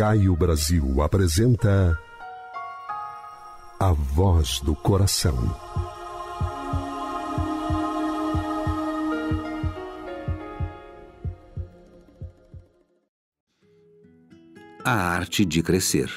Caio Brasil apresenta A Voz do Coração. A arte de crescer.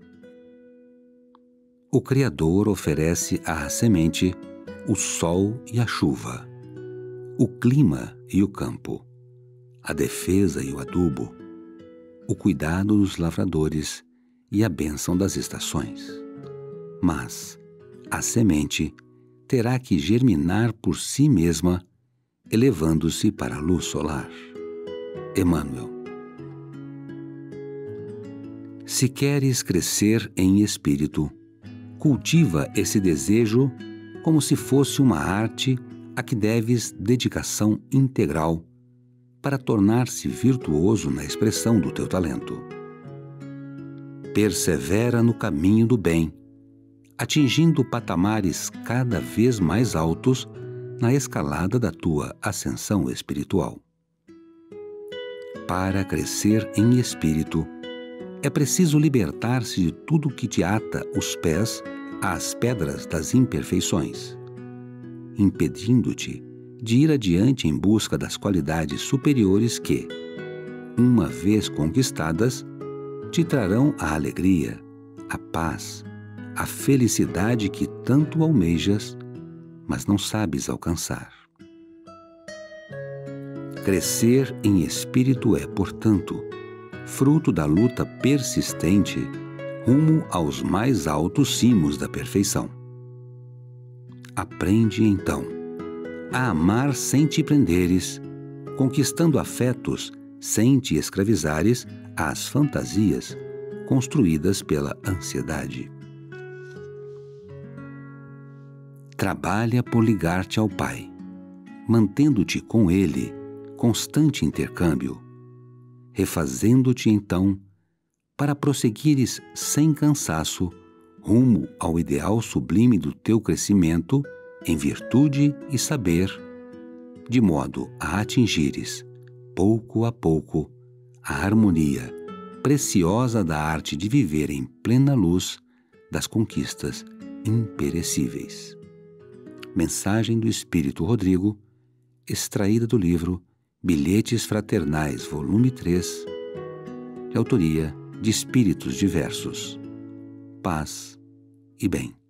O Criador oferece à semente o sol e a chuva, o clima e o campo, a defesa e o adubo, o cuidado dos lavradores e a bênção das estações. Mas a semente terá que germinar por si mesma, elevando-se para a luz solar. Emmanuel. Se queres crescer em espírito, cultiva esse desejo como se fosse uma arte a que deves dedicação integral para tornar-se virtuoso na expressão do teu talento. Persevera no caminho do bem, atingindo patamares cada vez mais altos na escalada da tua ascensão espiritual. Para crescer em espírito, é preciso libertar-se de tudo que te ata os pés às pedras das imperfeições, impedindo-te de ir adiante em busca das qualidades superiores que, uma vez conquistadas, te trarão a alegria, a paz, a felicidade que tanto almejas, mas não sabes alcançar. Crescer em espírito é, portanto, fruto da luta persistente rumo aos mais altos cimos da perfeição. Aprende, então, a amar sem te prenderes, conquistando afetos sem te escravizares às fantasias construídas pela ansiedade. Trabalha por ligar-te ao Pai, mantendo-te com Ele constante intercâmbio, refazendo-te então para prosseguires sem cansaço rumo ao ideal sublime do teu crescimento em virtude e saber, de modo a atingires, pouco a pouco, a harmonia preciosa da arte de viver em plena luz das conquistas imperecíveis. Mensagem do Espírito Rodrigo, extraída do livro Bilhetes Fraternais, volume 3, de autoria de Espíritos Diversos. Paz e bem.